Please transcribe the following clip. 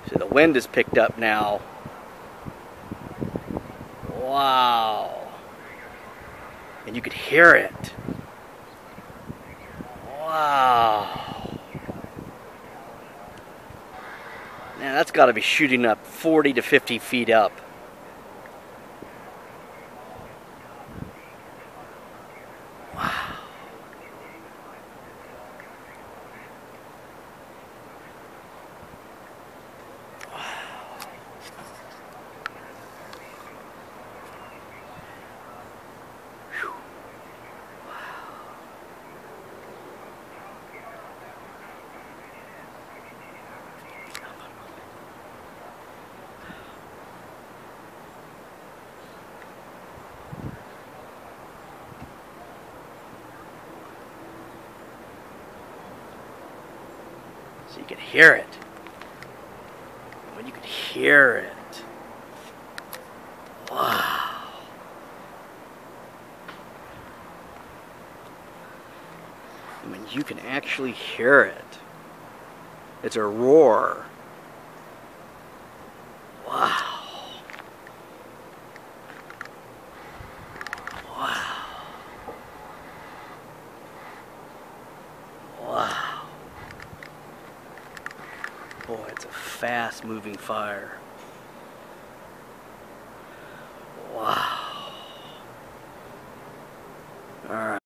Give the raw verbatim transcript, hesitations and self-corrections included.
So the wind is picked up now. Wow. And you could hear it. Wow. Man, that's got to be shooting up forty to fifty feet up. Wow. So you could hear it. When you could hear it. Wow. I mean, you can actually hear it. It's a roar. Wow. Wow. Wow. Boy, it's a fast-moving fire. Wow. All right.